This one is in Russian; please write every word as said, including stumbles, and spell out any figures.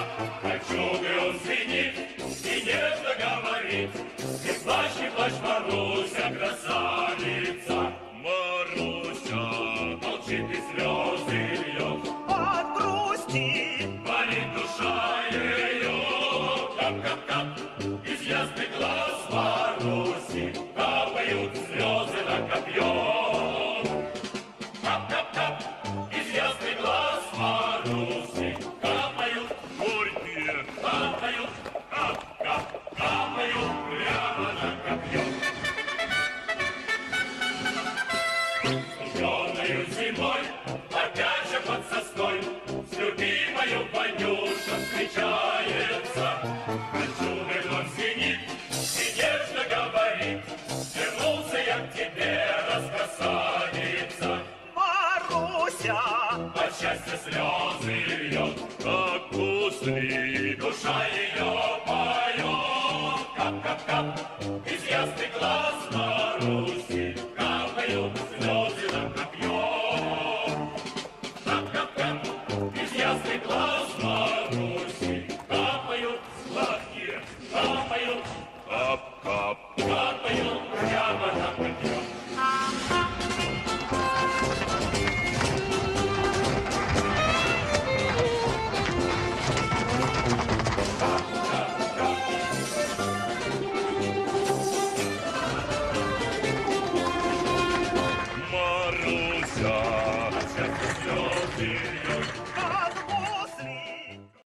Кольчугой он звенит и нежно говорит. И плачь, не плачь, Маруся, красавица. Маруся молчит и слезы льет. От грусти болит душа ее. Кап-кап-кап из ясных глаз Маруси капают слезы на копье. Кап-кап-кап из ясных глаз Маруси капают горькие, капают, кап-кап, капают прямо на копье. Стуженою зимой опять же под сосной с любимою Ванюша встречается. Кольчугой он звенит и нежно говорит. Вернулся я к тебе, раскрасавица. Маруся От счастья слезы льет, как гусли, душа ее поет. Кап-кап-кап из ясных глаз